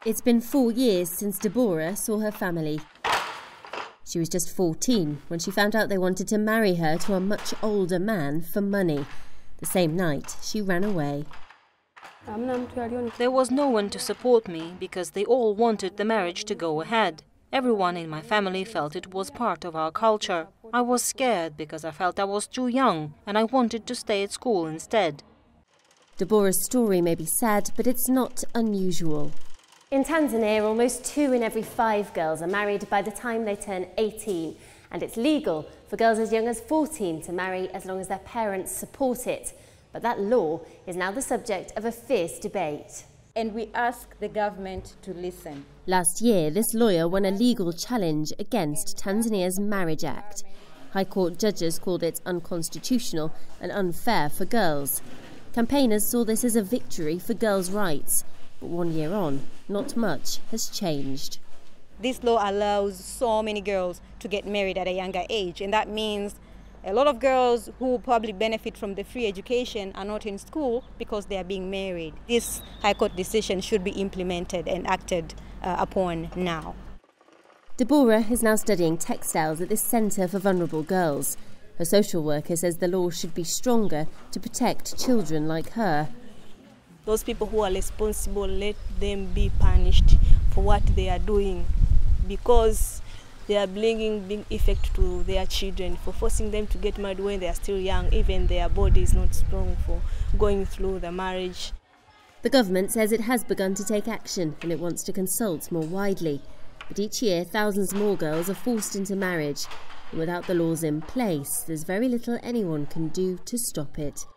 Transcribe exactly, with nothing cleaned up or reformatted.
It's been four years since Deborah saw her family. She was just fourteen when she found out they wanted to marry her to a much older man for money. The same night, she ran away. There was no one to support me because they all wanted the marriage to go ahead. Everyone in my family felt it was part of our culture. I was scared because I felt I was too young and I wanted to stay at school instead. Deborah's story may be sad, but it's not unusual. In Tanzania, almost two in every five girls are married by the time they turn eighteen, and it's legal for girls as young as fourteen to marry as long as their parents support it. But that law is now the subject of a fierce debate. And we ask the government to listen. Last year, this lawyer won a legal challenge against Tanzania's Marriage Act. High Court judges called it unconstitutional and unfair for girls. Campaigners saw this as a victory for girls' rights. But one year on, not much has changed. This law allows so many girls to get married at a younger age, and that means a lot of girls who probably benefit from the free education are not in school because they are being married. This High Court decision should be implemented and acted uh, upon now. Deborah is now studying textiles at this centre for vulnerable girls. Her social worker says the law should be stronger to protect children like her. Those people who are responsible, let them be punished for what they are doing, because they are bringing big effect to their children, for forcing them to get married when they are still young, even their body is not strong for going through the marriage. The government says it has begun to take action and it wants to consult more widely. But each year, thousands more girls are forced into marriage. And without the laws in place, there's very little anyone can do to stop it.